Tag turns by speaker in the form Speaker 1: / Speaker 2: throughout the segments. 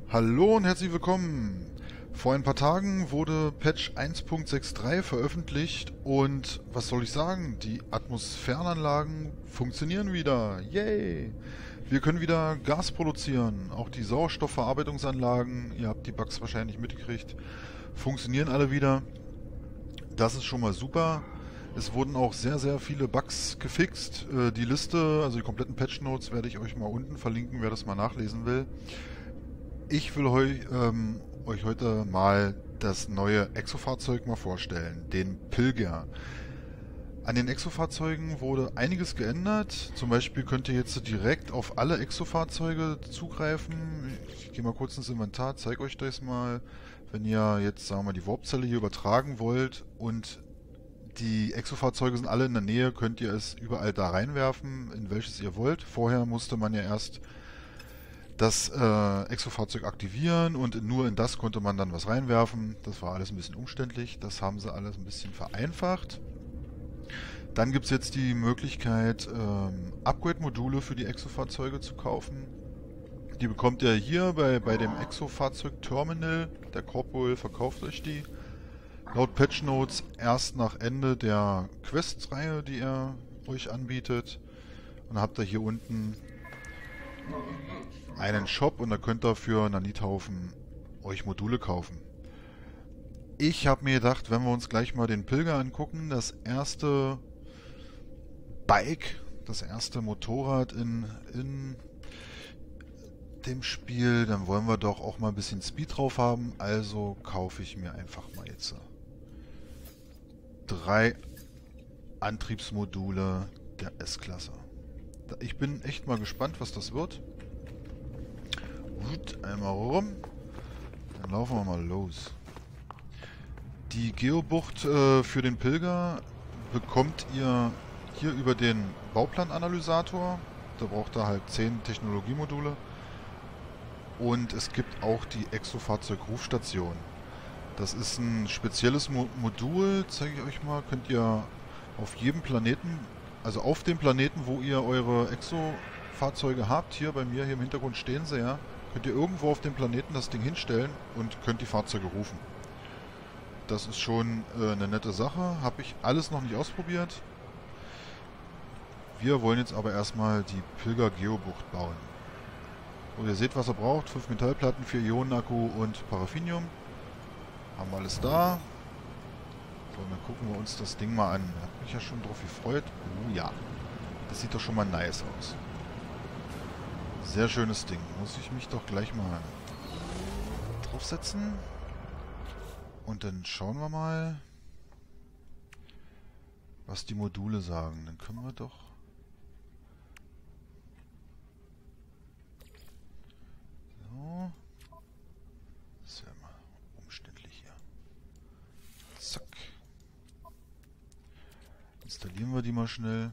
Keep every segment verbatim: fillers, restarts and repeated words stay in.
Speaker 1: Hallo und herzlich willkommen. Vor ein paar Tagen wurde Patch eins Punkt sechs Punkt drei veröffentlicht und was soll ich sagen, die Atmosphärenanlagen funktionieren wieder. Yay! Wir können wieder Gas produzieren. Auch die Sauerstoffverarbeitungsanlagen, ihr habt die Bugs wahrscheinlich mitgekriegt, funktionieren alle wieder. Das ist schon mal super. Es wurden auch sehr, sehr viele Bugs gefixt. Äh, Die Liste, also die kompletten Patch Notes, werde ich euch mal unten verlinken, wer das mal nachlesen will. Ich will heu, ähm, euch heute mal das neue Exofahrzeug mal vorstellen, den Pilger. An den Exofahrzeugen wurde einiges geändert. Zum Beispiel könnt ihr jetzt direkt auf alle Exofahrzeuge zugreifen. Ich gehe mal kurz ins Inventar, zeige euch das mal. Wenn ihr jetzt, sagen wir mal, die Warpzelle hier übertragen wollt und die Exofahrzeuge sind alle in der Nähe, könnt ihr es überall da reinwerfen, in welches ihr wollt. Vorher musste man ja erst das äh, Exofahrzeug aktivieren und nur in das konnte man dann was reinwerfen. Das war alles ein bisschen umständlich. Das haben sie alles ein bisschen vereinfacht. Dann gibt es jetzt die Möglichkeit, ähm, Upgrade-Module für die Exofahrzeuge zu kaufen. Die bekommt ihr hier bei, bei dem Exofahrzeug-Terminal. Der Corporal verkauft euch die. Laut Patch Notes erst nach Ende der Quest-Reihe, die er euch anbietet. Und dann habt ihr hier unten einen Shop und da könnt ihr für Nanithaufen euch Module kaufen. Ich habe mir gedacht, wenn wir uns gleich mal den Pilger angucken, das erste Bike, das erste Motorrad in, in dem Spiel, dann wollen wir doch auch mal ein bisschen Speed drauf haben, also kaufe ich mir einfach mal jetzt drei Antriebsmodule der S-Klasse. Ich bin echt mal gespannt, was das wird. Gut, einmal rum. Dann laufen wir mal los. Die Geobucht äh, für den Pilger bekommt ihr hier über den Bauplananalysator. Da braucht ihr halt zehn Technologiemodule. Und es gibt auch die Exofahrzeug-Rufstation. Das ist ein spezielles Mo Modul, zeige ich euch mal. Könnt ihr auf jedem Planeten, also auf dem Planeten, wo ihr eure Exo-Fahrzeuge habt, hier bei mir, hier im Hintergrund stehen sie ja, könnt ihr irgendwo auf dem Planeten das Ding hinstellen und könnt die Fahrzeuge rufen. Das ist schon äh, eine nette Sache. Habe ich alles noch nicht ausprobiert. Wir wollen jetzt aber erstmal die Pilger Geobucht bauen. So, ihr seht, was er braucht. fünf Metallplatten, vier Ionen-Akku und Paraffinium. Haben wir alles da. So, dann gucken wir uns das Ding mal an. Da habe mich ja schon drauf gefreut. Oh ja. Das sieht doch schon mal nice aus. Sehr schönes Ding. Muss ich mich doch gleich mal draufsetzen. Und dann schauen wir mal, was die Module sagen. Dann können wir doch... So. Das ist ja mal umständlich hier. Zack. Installieren wir die mal schnell.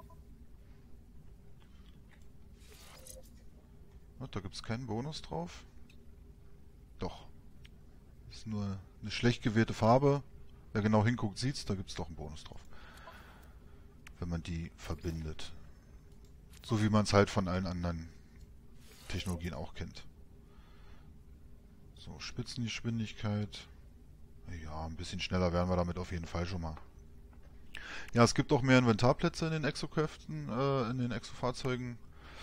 Speaker 1: Und da gibt es keinen Bonus drauf. Doch. Ist nur eine schlecht gewählte Farbe. Wer genau hinguckt, sieht's, da gibt es doch einen Bonus drauf. Wenn man die verbindet. So wie man es halt von allen anderen Technologien auch kennt. So, Spitzengeschwindigkeit. Ja, ein bisschen schneller werden wir damit auf jeden Fall schon mal. Ja, es gibt auch mehr Inventarplätze in den Exokräften, äh, in den Exofahrzeugen.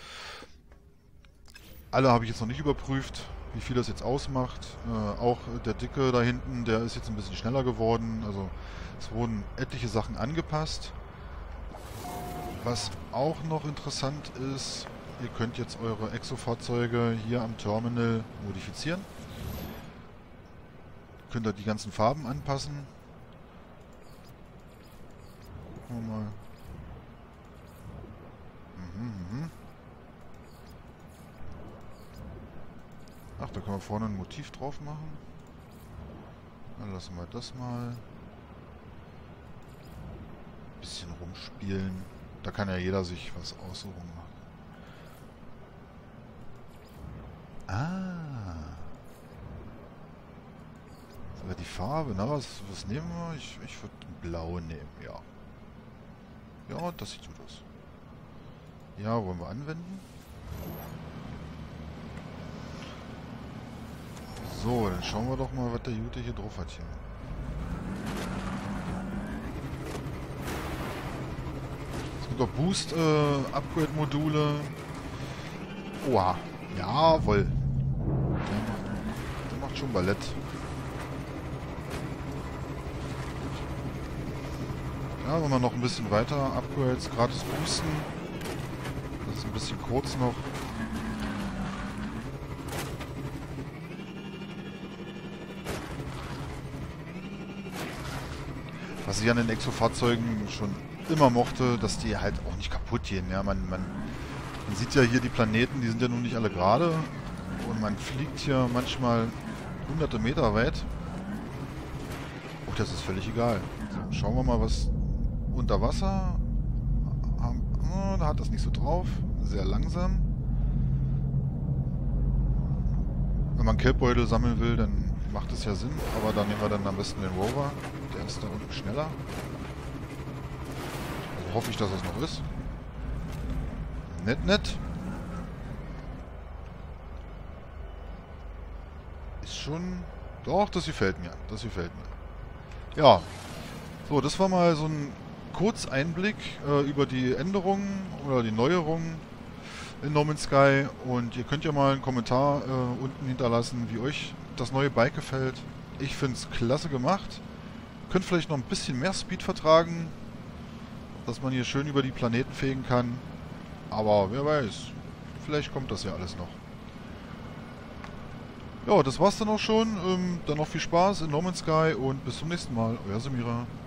Speaker 1: Alle habe ich jetzt noch nicht überprüft, wie viel das jetzt ausmacht. Äh, auch der Dicke da hinten, der ist jetzt ein bisschen schneller geworden. Also es wurden etliche Sachen angepasst. Was auch noch interessant ist, ihr könnt jetzt eure Exofahrzeuge hier am Terminal modifizieren. Könnt ihr die ganzen Farben anpassen. Gucken wir mal. Mhm, mhm. Ach, da können wir vorne ein Motiv drauf machen. Dann lassen wir das mal. Ein bisschen rumspielen. Da kann ja jeder sich was aussuchen. Ah. Sogar die Farbe, na, was, was nehmen wir? Ich, ich würde blau nehmen, ja. Ja, das sieht gut aus. Ja, wollen wir anwenden? So, dann schauen wir doch mal, was der Jute hier drauf hat hier. Es gibt auch Boost-Upgrade-Module. Äh, Oha. Jawohl. Der macht schon Ballett. Ja, wenn wir noch ein bisschen weiter Upgrades gratis boosten. Das ist ein bisschen kurz noch. Was ich an den Exo-Fahrzeugen schon immer mochte, dass die halt auch nicht kaputt gehen. Ja, man, man, man sieht ja hier die Planeten, die sind ja nun nicht alle gerade. Und man fliegt hier manchmal hunderte Meter weit. Oh, das ist völlig egal. So, schauen wir mal, was unter Wasser. Oh, da hat das nicht so drauf. Sehr langsam. Wenn man Kelbbeutel sammeln will, dann macht es ja Sinn. Aber da nehmen wir dann am besten den Rover. Der ist da unten schneller. Also hoffe ich, dass es noch ist. Nett, nett. Ist schon... Doch, das gefällt mir. Das gefällt mir. Ja. So, das war mal so ein Kurzeinblick äh, über die Änderungen oder die Neuerungen in No Man's Sky. Und ihr könnt ja mal einen Kommentar äh, unten hinterlassen, wie euch das neue Bike gefällt. Ich finde es klasse gemacht. Könnt vielleicht noch ein bisschen mehr Speed vertragen, dass man hier schön über die Planeten fegen kann. Aber wer weiß, vielleicht kommt das ja alles noch. Ja, das war's dann auch schon. Ähm, dann noch viel Spaß in No Man's Sky und bis zum nächsten Mal. Euer Samira.